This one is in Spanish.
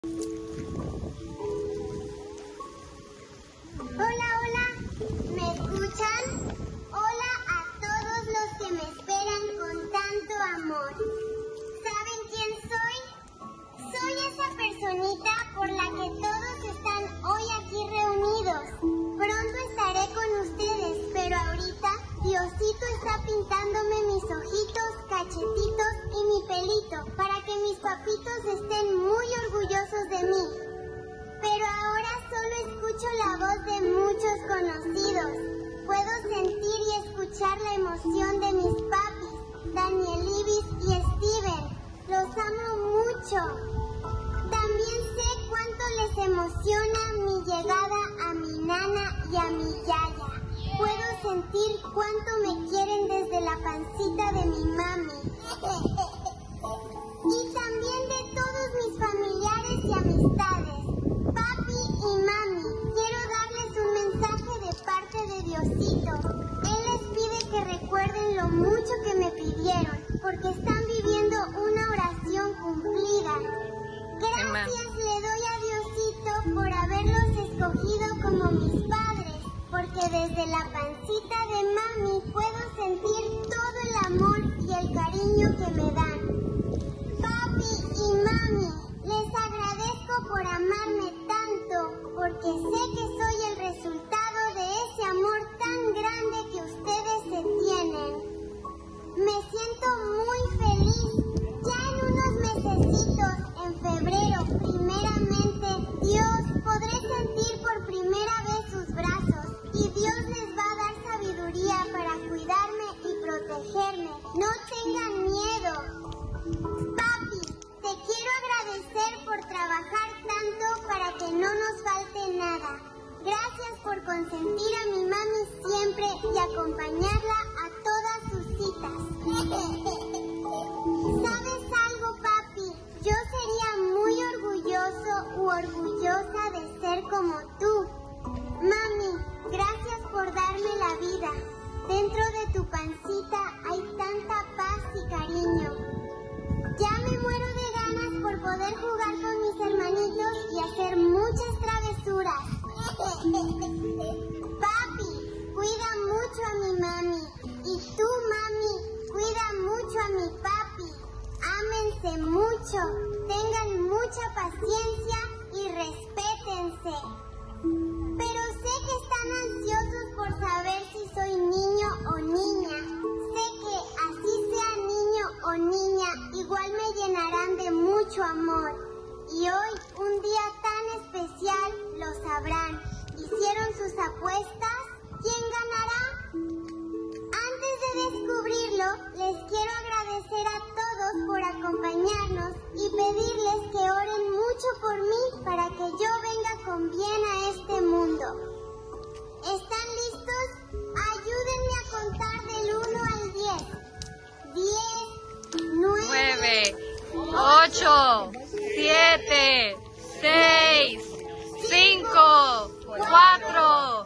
Hola, hola, ¿me escuchan? Hola a todos los que me esperan con tanto amor. ¿Saben quién soy? Soy esa personita por la que todos están hoy aquí reunidos. Pronto estaré con ustedes, pero ahorita Diosito está pintándome mis ojitos, cachetitos y mi pelito para que mis papitos estén muy orgullosos de mí. Pero ahora solo escucho la voz de muchos conocidos. Puedo sentir y escuchar la emoción de mis papis, Daniel, Ibis y Steven. Los amo mucho. También sé cuánto les emociona mi llegada a mi nana y a mi yaya. Puedo sentir cuánto me quieren desde la pancita de mi mami. Y también de todos mis familiares y amistades. Papi y mami, quiero darles un mensaje de parte de Diosito. Él les pide que recuerden lo mucho que me pidieron, porque están viviendo una oración cumplida. Gracias le doy a Diosito por haberlos escogido como mis padres, porque desde la pancita de mami puedo sentir todo el amor y el cariño que me dan. Papi y mami, les agradezco por amarme tanto, porque sé que soy el resultado de ese amor tan grande que ustedes se tienen. Me siento muy feliz. Ya en unos mesecitos, en febrero, primeramente, Dios, podré sentir por primera vez sus brazos y Dios les va a dar sabiduría para cuidarme y protegerme. No tengan miedo. Papi, te quiero agradecer por trabajar tanto para que no nos falte nada. Gracias por consentir a mi mami siempre y acompañarla a todas sus citas. ¿Sabes algo, papi? Yo sería muy orgulloso u orgullosa de ser como tú. Mami, gracias por darme la vida. Dentro de tu pancita hay tanta paz y cariño. Ya me muero de ganas por poder jugar con mis hermanitos y hacer muchas travesuras. Papi, cuida mucho a mi mami. Y tú, mami, cuida mucho a mi papi. Ámense mucho, tengan mucha paciencia y respétense. Pero sé que están ansiosos por saber si soy niño o niña. Sé que así sea niño o niña, igual me llenarán de mucho amor. Y hoy, un día tan especial, lo sabrán. ¿Hicieron sus apuestas? ¿Quién ganará? Antes de descubrirlo, les quiero agradecer a todos por acompañarnos y pedirles que oren mucho por mí para que yo venga con bien a este mundo. ¿Están listos? Ayúdenme a contar del 1 al 10. 10, 9, 8, 7, 6, 5, 4,